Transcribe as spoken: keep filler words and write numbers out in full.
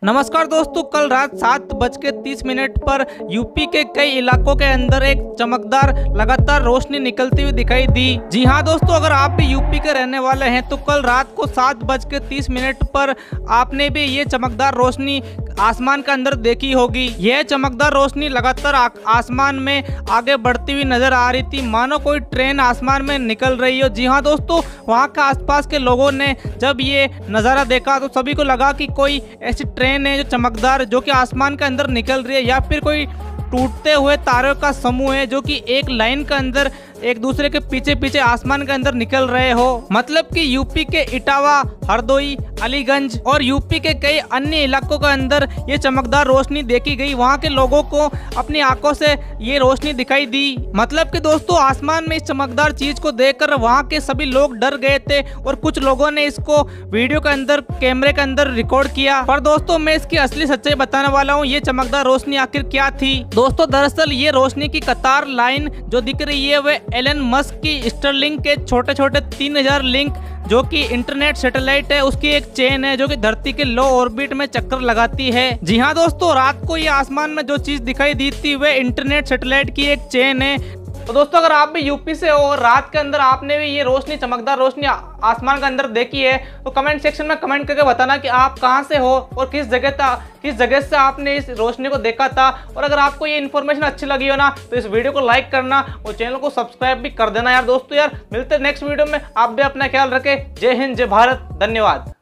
नमस्कार दोस्तों, कल रात सात बज के तीस मिनट पर यूपी के कई इलाकों के अंदर एक चमकदार लगातार रोशनी निकलती हुई दिखाई दी। जी हां दोस्तों, अगर आप भी यूपी के रहने वाले हैं तो कल रात को सात बज के तीस मिनट पर आपने भी ये चमकदार रोशनी आसमान के अंदर देखी होगी। यह चमकदार रोशनी लगातार आसमान में आगे बढ़ती हुई नजर आ रही थी, मानो कोई ट्रेन आसमान में निकल रही हो। जी हाँ दोस्तों, वहाँ के आसपास के लोगों ने जब ये नज़ारा देखा तो सभी को लगा कि कोई ऐसी ट्रेन है जो चमकदार जो कि आसमान के अंदर निकल रही है, या फिर कोई टूटते हुए तारों का समूह है जो कि एक लाइन के अंदर एक दूसरे के पीछे पीछे आसमान के अंदर निकल रहे हो। मतलब कि यूपी के इटावा, हरदोई, अलीगंज और यूपी के कई अन्य इलाकों के अंदर ये चमकदार रोशनी देखी गई। वहाँ के लोगों को अपनी आंखों से ये रोशनी दिखाई दी। मतलब कि दोस्तों, आसमान में इस चमकदार चीज को देखकर वहाँ के सभी लोग डर गए थे और कुछ लोगों ने इसको वीडियो के अंदर कैमरे के अंदर रिकॉर्ड किया। पर दोस्तों, मैं इसकी असली सच्चाई बताने वाला हूँ। ये चमकदार रोशनी आखिर क्या थी? दोस्तों, दरअसल ये रोशनी की कतार लाइन जो दिख रही है वह एलन मस्क की स्टारलिंक के छोटे छोटे तीन हजार लिंक जो कि इंटरनेट सैटेलाइट है उसकी एक चेन है जो कि धरती के लो ऑर्बिट में चक्कर लगाती है। जी हाँ दोस्तों, रात को ये आसमान में जो चीज दिखाई दी थी वह इंटरनेट सैटेलाइट की एक चेन है। तो दोस्तों, अगर आप भी यूपी से हो और रात के अंदर आपने भी ये रोशनी चमकदार रोशनी आसमान के अंदर देखी है तो कमेंट सेक्शन में कमेंट करके बताना कि आप कहां से हो और किस जगह था किस जगह से आपने इस रोशनी को देखा था। और अगर आपको ये इन्फॉर्मेशन अच्छी लगी हो ना तो इस वीडियो को लाइक करना और चैनल को सब्सक्राइब भी कर देना यार। दोस्तों यार, मिलते हैं नेक्स्ट वीडियो में। आप भी अपना ख्याल रखें। जय हिंद, जय भारत, धन्यवाद।